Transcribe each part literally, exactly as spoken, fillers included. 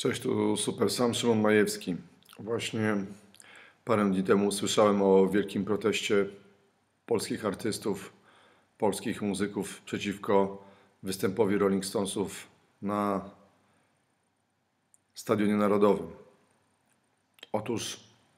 Cześć, tu Super Sam, Szymon Majewski. Właśnie parę dni temu słyszałem o wielkim proteście polskich artystów, polskich muzyków przeciwko występowi Rolling Stonesów na Stadionie Narodowym. Otóż,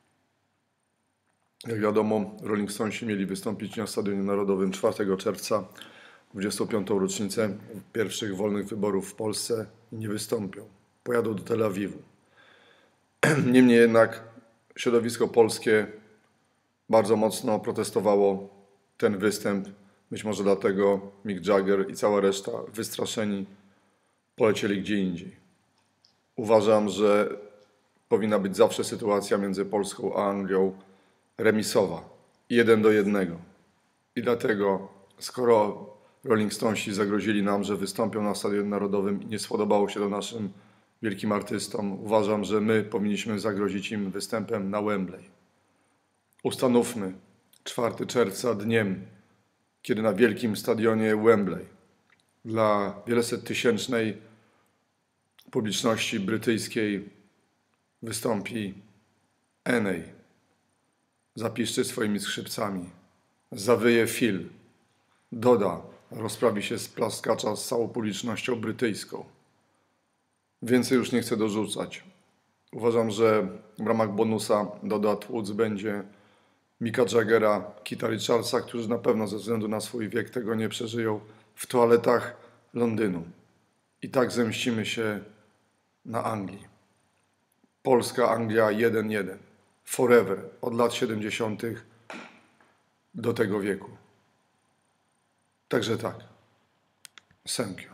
jak wiadomo, Rolling Stonesi mieli wystąpić na Stadionie Narodowym czwartego czerwca, dwudziestą piątą rocznicę pierwszych wolnych wyborów w Polsce i nie wystąpią. Pojadą do Tel Awiwu. Niemniej jednak środowisko polskie bardzo mocno protestowało ten występ. Być może dlatego Mick Jagger i cała reszta, wystraszeni, polecieli gdzie indziej. Uważam, że powinna być zawsze sytuacja między Polską a Anglią remisowa, jeden do jednego. I dlatego, skoro Rolling Stonesi zagrozili nam, że wystąpią na Stadionie Narodowym i nie spodobało się to naszym wielkim artystom, uważam, że my powinniśmy zagrozić im występem na Wembley. Ustanówmy czwartego czerwca dniem, kiedy na wielkim stadionie Wembley dla wielosettysięcznej publiczności brytyjskiej wystąpi Eney, zapiszczy swoimi skrzypcami, zawyje Phil, doda, rozprawi się z plaskacza z całą publicznością brytyjską. Więcej już nie chcę dorzucać. Uważam, że w ramach bonusa doda tłuc będzie Micka Jaggera, Keitha Richardsa, którzy na pewno ze względu na swój wiek tego nie przeżyją w toaletach Londynu. I tak zemścimy się na Anglii. Polska, Anglia jeden jeden. Forever. Od lat siedemdziesiątych do tego wieku. Także tak. Thank you.